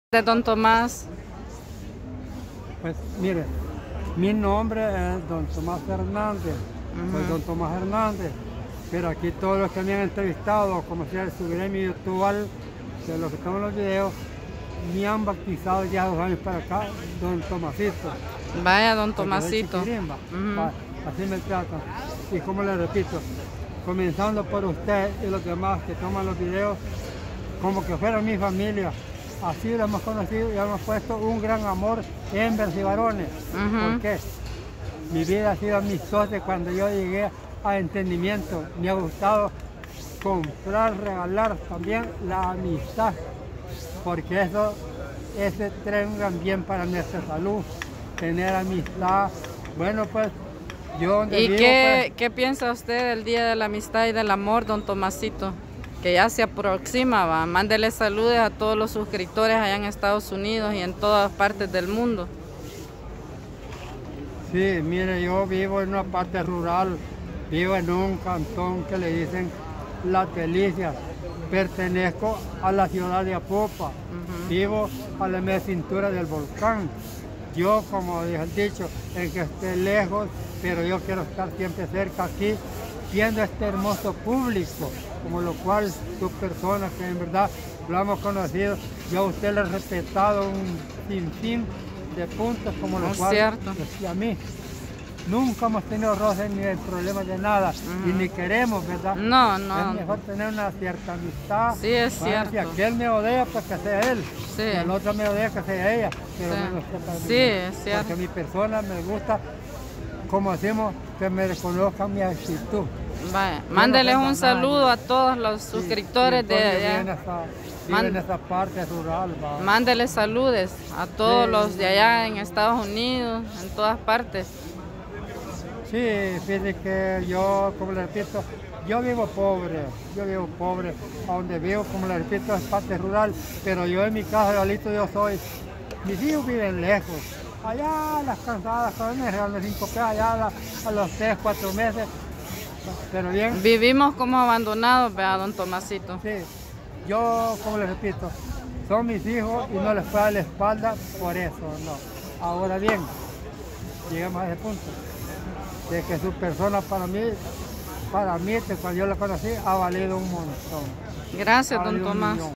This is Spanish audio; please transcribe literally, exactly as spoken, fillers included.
De don Tomás. Pues mire, mi nombre es don Tomás Hernández, uh-huh. Soy don Tomás Hernández, pero aquí todos los que me han entrevistado, como sea, subiré en mi YouTube, de los que están en los videos, me han bautizado ya dos años para acá, don Tomasito. Vaya, don Tomasito. Uh-huh. Va, así me tratan. Y como le repito, comenzando por usted y los demás que toman los videos, como que fueran mi familia. Así lo hemos conocido y hemos puesto un gran amor, hembras y varones. Uh-huh. Porque mi vida ha sido amistosa cuando yo llegué a entendimiento. Me ha gustado comprar, regalar también la amistad, porque eso, ese trae un gran bien para nuestra salud, tener amistad. Bueno, pues yo donde ¿Y vivo, qué, pues, qué piensa usted del Día de la Amistad y del Amor, don Tomasito? Que ya se aproxima, va. Mándele saludos a todos los suscriptores allá en Estados Unidos y en todas partes del mundo. Sí, mire, yo vivo en una parte rural, vivo en un cantón que le dicen Las Delicias. Pertenezco a la ciudad de Apopa, uh-huh. Vivo a la media cintura del volcán. Yo, como dije el dicho, en que esté lejos, pero yo quiero estar siempre cerca aquí, viendo este hermoso público, como lo cual su persona que en verdad lo hemos conocido, yo a usted le he respetado un sinfín de puntos, como lo es cual cierto. Decía a mí. Nunca hemos tenido roces ni problemas de nada, uh-huh. Y ni queremos, ¿verdad? No, no. Es mejor tener una cierta amistad. Sí, es bueno, cierto. Si aquel me odea, pues que sea él. Sí. Si el otro me odea, que sea ella. Pero Sí, menos que para mí. Sí, es cierto. Porque mi persona me gusta, como decimos, que me reconozcan mi actitud. Vaya, mándeles un saludo a todos los suscriptores sí, de allá. En esa, Man en esa parte rural. Va. Mándeles saludos a todos sí. los de allá en Estados Unidos, en todas partes. Sí, fíjate que yo, como le repito, yo vivo pobre, yo vivo pobre, a donde vivo, como le repito, es parte rural, pero yo en mi casa, realito, yo soy, mis hijos viven lejos, allá las cansadas, con me regalan cinco pesos, allá a, la, a los tres, cuatro meses, pero bien. Vivimos como abandonados, vea, don Tomasito. Sí, yo, como le repito, son mis hijos y no les puedo dar la espalda por eso, no. Ahora bien, llegamos a ese punto de que su persona para mí, para mí, cuando yo la conocí, ha valido un montón. Gracias, don Tomás.